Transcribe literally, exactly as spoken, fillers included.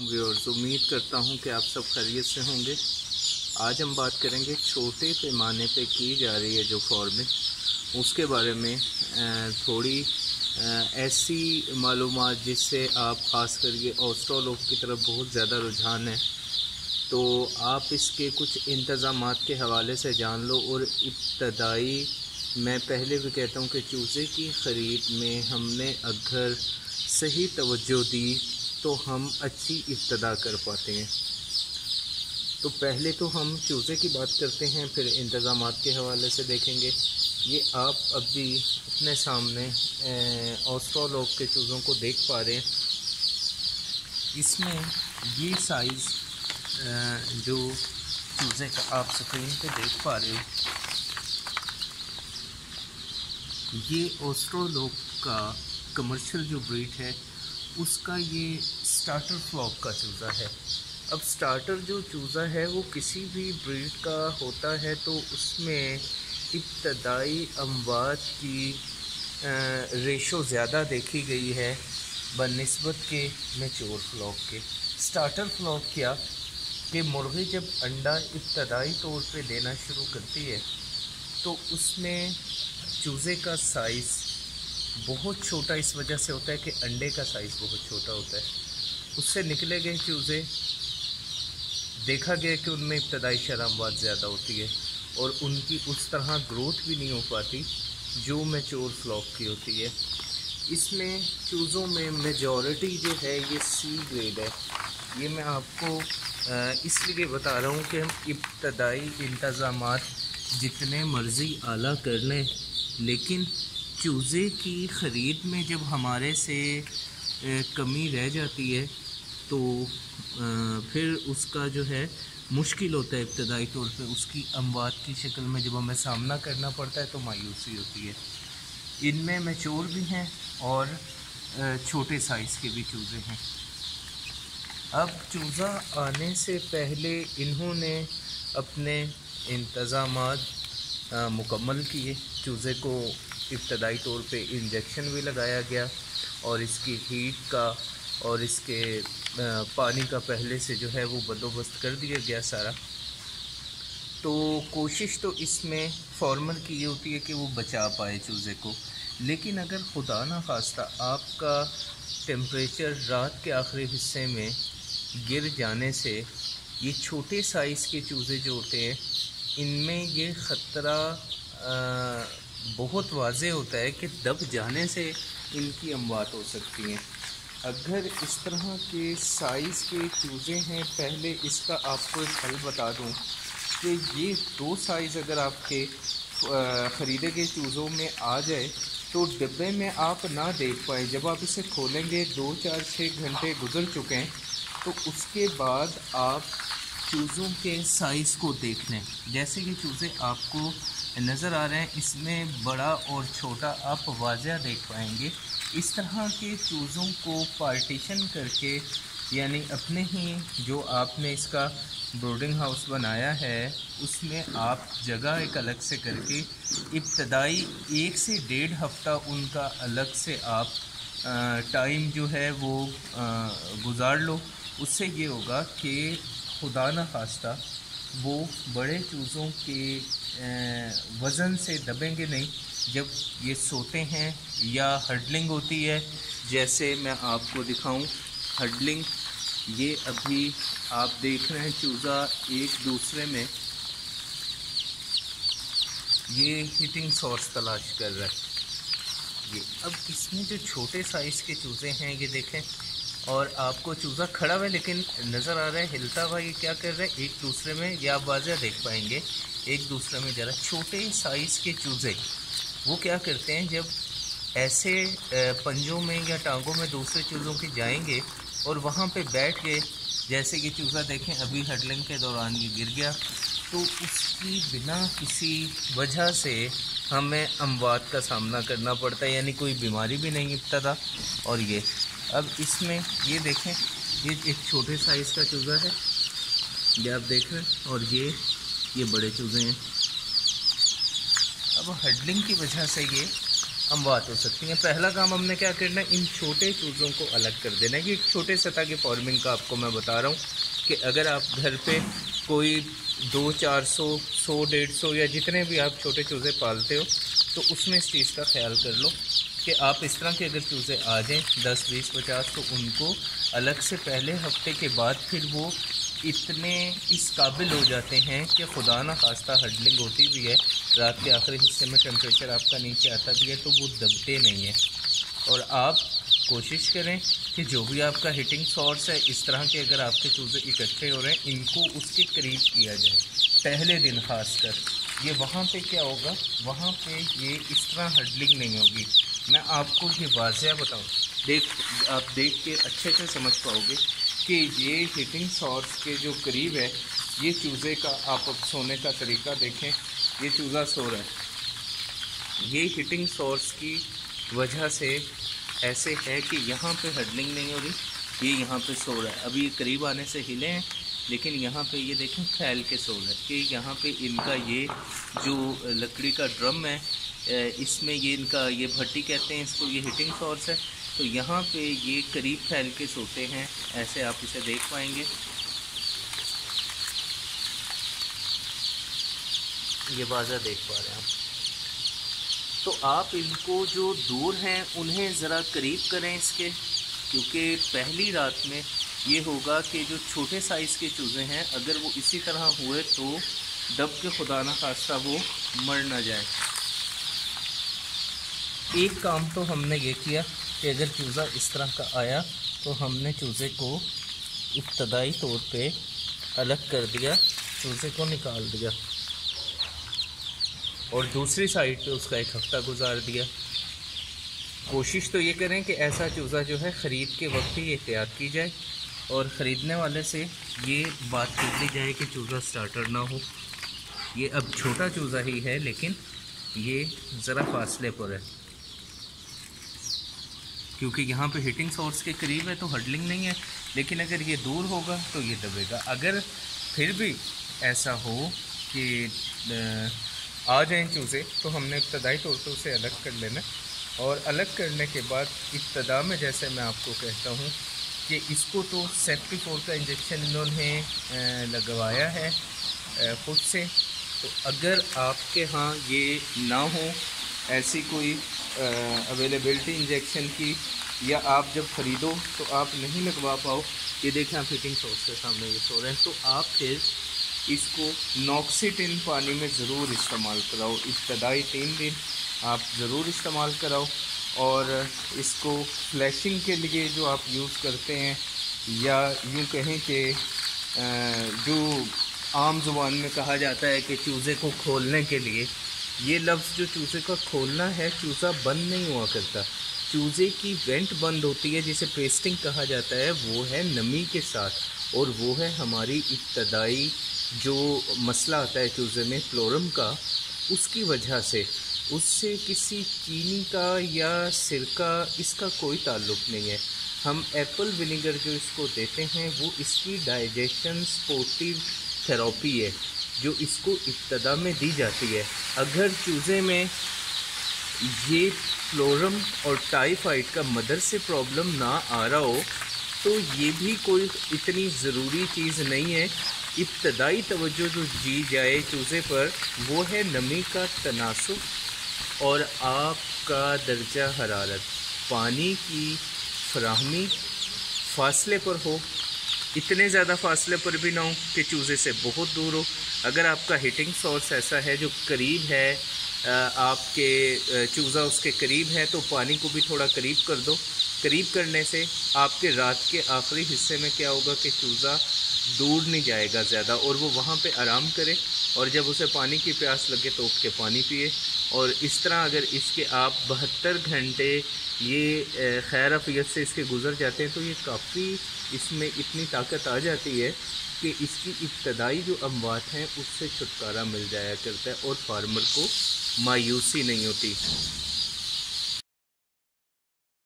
Viewers, उम्मीद करता हूं कि आप सब खैरियत से होंगे। आज हम बात करेंगे छोटे पैमाने पे की जा रही है जो फार्मिंग, उसके बारे में थोड़ी ऐसी मालूमात जिससे आप ख़ास करके ऑस्ट्रेलोप की तरफ बहुत ज़्यादा रुझान है, तो आप इसके कुछ इंतज़ामात के हवाले से जान लो। और इब्तदाई मैं पहले भी कहता हूँ कि चूज़े की ख़रीद में हमने अगर सही तवज्जो दी तो हम अच्छी इब्तदा कर पाते हैं। तो पहले तो हम चूज़े की बात करते हैं, फिर इंतज़ामात के हवाले से देखेंगे। ये आप अभी अपने सामने ऑस्ट्रेलोप के चूज़ों को देख पा रहे हैं। इसमें ये साइज़ जो चूज़े का आप स्क्रीन पे देख पा रहे हो, ये ऑस्ट्रेलोप का कमर्शियल जो ब्रीड है उसका ये स्टार्टर फ्लॉक का चूज़ा है। अब स्टार्टर जो चूज़ा है वो किसी भी ब्रीड का होता है तो उसमें इब्तदाई अमवात की रेशो ज़्यादा देखी गई है बनिस्बत के मैच्योर फ्लॉक के। स्टार्टर फ्लॉक क्या कि मुर्गी जब अंडा इब्तदाई तौर पे देना शुरू करती है तो उसमें चूज़े का साइज़ बहुत छोटा इस वजह से होता है कि अंडे का साइज़ बहुत छोटा होता है। उससे निकले गए चूज़े देखा गया कि उनमें इब्तदाई शरामबात ज़्यादा होती है और उनकी उस तरह ग्रोथ भी नहीं हो पाती जो मैच्योर फ्लॉक की होती है। इसमें चूज़ों में मेजॉरिटी जो है ये सी ग्रेड है। ये मैं आपको इसलिए बता रहा हूँ कि हम इब्तदाई इंतज़ामात जितने मर्ज़ी आला कर लें, लेकिन चूज़े की ख़रीद में जब हमारे से कमी रह जाती है तो फिर उसका जो है मुश्किल होता है। इब्तदाई तौर पे उसकी अमवात की शक्ल में जब हमें सामना करना पड़ता है तो मायूसी होती है। इनमें मैच्योर भी हैं और छोटे साइज़ के भी चूज़े हैं। अब चूज़ा आने से पहले इन्होंने अपने इंतज़ामात मुकम्मल किए। चूज़े को इब्तदाई तौर पे इंजेक्शन भी लगाया गया और इसकी हीट का और इसके पानी का पहले से जो है वो बंदोबस्त कर दिया गया सारा। तो कोशिश तो इसमें फार्मर की ये होती है कि वो बचा पाए चूज़े को, लेकिन अगर खुदा ना खास्ता आपका टेम्परेचर रात के आखिरी हिस्से में गिर जाने से ये छोटे साइज़ के चूज़े जो होते हैं इनमें ये ख़तरा बहुत वाज़े होता है कि दब जाने से इनकी अमवात हो सकती हैं। अगर इस तरह के साइज़ के चूज़े हैं, पहले इसका आपको एक हल बता दूं कि ये दो साइज़ अगर आपके ख़रीदे गए चूज़ों में आ जाए तो डिब्बे में आप ना देख पाएँ। जब आप इसे खोलेंगे दो चार छः घंटे गुजर चुके हैं तो उसके बाद आप चूज़ों के साइज़ को देख लें। जैसे ये चूज़े आपको नज़र आ रहे हैं, इसमें बड़ा और छोटा आप वाज़ह देख पाएंगे। इस तरह के चूज़ों को पार्टीशन करके, यानी अपने ही जो आपने इसका ब्रीडिंग हाउस बनाया है उसमें आप जगह एक अलग से करके इब्तदाई एक से डेढ़ हफ़्ता उनका अलग से आप टाइम जो है वो गुजार लो। उससे ये होगा कि खुदा न खास्ता वो बड़े चूज़ों के वज़न से दबेंगे नहीं जब ये सोते हैं या हडलिंग होती है। जैसे मैं आपको दिखाऊं हडलिंग, ये अभी आप देख रहे हैं चूज़ा एक दूसरे में ये हिटिंग सोर्स तलाश कर रहा है। ये अब इसमें जो छोटे साइज़ के चूज़े हैं ये देखें, और आपको चूज़ा खड़ा हुआ है लेकिन नज़र आ रहा है हिलता हुआ। ये क्या कर रहा है एक दूसरे में, या आप वाज़ह देख पाएंगे एक दूसरे में ज़रा। छोटे साइज़ के चूज़े वो क्या करते हैं, जब ऐसे पंजों में या टांगों में दूसरे चूज़ों के जाएंगे और वहाँ पे बैठ गए, जैसे कि चूज़ा देखें अभी हडलिंग के दौरान ये गिर गया, तो उसकी बिना किसी वजह से हमें अमवात का सामना करना पड़ता है, यानी कोई बीमारी भी नहीं इब्तदा। और ये अब इसमें ये देखें, ये एक छोटे साइज़ का चूज़ा है, ये आप देख रहे हैं, और ये ये बड़े चूज़े हैं। अब हडलिंग की वजह से ये अमवात हो सकती हैं। पहला काम हमने क्या करना है, इन छोटे चूज़ों को अलग कर देना है। ये एक छोटे सतह की फार्मिंग का आपको मैं बता रहा हूँ कि अगर आप घर पे कोई दो चार सौ सौ डेढ़ सौ या जितने भी आप छोटे चूज़े पालते हो तो उसमें इस चीज़ का ख्याल कर लो कि आप इस तरह के अगर चूज़े आ जाएँ दस बीस पचास, तो उनको अलग से पहले हफ्ते के बाद फिर वो इतने इस काबिल हो जाते हैं कि खुदा ना खास्ता हडलिंग होती भी है, रात के आखिरी हिस्से में टेम्परेचर आपका नीचे आता भी है तो वो दबते नहीं हैं। और आप कोशिश करें कि जो भी आपका हीटिंग सोर्स है, इस तरह के अगर आपके चूज़े इकट्ठे हो रहे हैं, इनको उसके करीब किया जाए पहले दिन खासकर। ये वहाँ पे क्या होगा, वहाँ पे ये इस तरह हडलिंग नहीं होगी। मैं आपको ये वाज़ह बताऊँ, देख आप देख के अच्छे से समझ पाओगे कि ये हीटिंग सोर्स के जो करीब है, ये चूज़े का आप अब सोने का तरीका देखें। ये चूज़ा सो रहा है, ये हीटिंग सोर्स की वजह से ऐसे है कि यहाँ पे हडलिंग नहीं हो रही, ये यहाँ पे सो रहा है। अभी ये करीब आने से हिले हैं, लेकिन यहाँ पे ये देखें फैल के सो रहा है कि यहाँ पे इनका ये जो लकड़ी का ड्रम है, इसमें ये इनका ये भट्टी कहते हैं इसको, ये हीटिंग सोर्स है। तो यहाँ पे ये करीब फैल के सोते हैं, ऐसे आप इसे देख पाएंगे। ये बाज़ा देख पा रहे हैं आप। तो आप इनको जो दूर हैं उन्हें ज़रा करीब करें इसके, क्योंकि पहली रात में ये होगा कि जो छोटे साइज़ के चूज़े हैं अगर वो इसी तरह हुए तो दब के खुदा ना खास्ता वो मर ना जाए। एक काम तो हमने ये किया कि अगर चूज़ा इस तरह का आया तो हमने चूज़े को इब्तदाई तौर पे अलग कर दिया, चूज़े को निकाल दिया और दूसरी साइड पे उसका एक हफ़्ता गुजार दिया। कोशिश तो ये करें कि ऐसा चूज़ा जो है ख़रीद के वक्त ही एहतियात की जाए और ख़रीदने वाले से ये बात कर ली जाए कि चूज़ा स्टार्टर ना हो। ये अब छोटा चूज़ा ही है लेकिन ये ज़रा फासले पर है, क्योंकि यहाँ पे हीटिंग सोर्स के करीब है तो हडलिंग नहीं है, लेकिन अगर ये दूर होगा तो ये दबेगा। अगर फिर भी ऐसा हो कि आ जाएं चूज़े तो हमने इब्तदाई तौर पर उसे अलग कर लेना, और अलग करने के बाद इब्तदा में जैसे मैं आपको कहता हूँ कि इसको तो सेप्टिफोर का इंजेक्शन इन्होंने लगवाया है ख़ुद से। तो अगर आपके यहाँ ये ना हो ऐसी कोई अवेलेबिलिटी इंजेक्शन की, या आप जब ख़रीदो तो आप नहीं लगवा पाओ, ये देखें आप हीटिंग सोर्स के सामने ये सो रहे हैं, तो आप फिर इसको नॉक्सिटिन पानी में ज़रूर इस्तेमाल कराओ। इब्तदाई तीन दिन आप ज़रूर इस्तेमाल कराओ, और इसको फ्लैशिंग के लिए जो आप यूज़ करते हैं, या यूँ कहें कि जो आम ज़ुबान में कहा जाता है कि चूज़े को खोलने के लिए, ये लफ्ज़ जो चूज़े का खोलना है, चूज़ा बंद नहीं हुआ करता, चूज़े की वेंट बंद होती है जिसे पेस्टिंग कहा जाता है, वो है नमी के साथ, और वो है हमारी इब्तदाई जो मसला आता है चूज़े में फ्लोरम का, उसकी वजह से। उससे किसी चीनी का या सिरका इसका कोई ताल्लुक़ नहीं है। हम एप्पल विनेगर जो इसको देते हैं वो इसकी डाइजेशन सपोर्टिव थेरेपी है जो इसको इब्तदा में दी जाती है। अगर चूज़े में ये फ्लोरम और टाइफाइड का मदर से प्रॉब्लम ना आ रहा हो तो ये भी कोई इतनी ज़रूरी चीज़ नहीं है। इब्तदाई तवज्जो जो दी जाए चूज़े पर वो है नमी का तनासुब और आपका दर्जा हरारत। पानी की फराहमी फासले पर हो, इतने ज़्यादा फासले पर भी ना हो कि चूज़े से बहुत दूर हो। अगर आपका हीटिंग सोर्स ऐसा है जो करीब है, आपके चूज़ा उसके करीब है, तो पानी को भी थोड़ा करीब कर दो। करीब करने से आपके रात के आखिरी हिस्से में क्या होगा कि चूज़ा दूर नहीं जाएगा ज़्यादा, और वो वहाँ पे आराम करे, और जब उसे पानी की प्यास लगे तो उठ के पानी पिए। और इस तरह अगर इसके आप बहत्तर घंटे ये खैर अफियत से इसके गुज़र जाते हैं तो ये काफ़ी इसमें इतनी ताकत आ जाती है कि इसकी इब्तदाई जो अमवात हैं उससे छुटकारा मिल जाया करता है और फार्मर को मायूसी नहीं होती।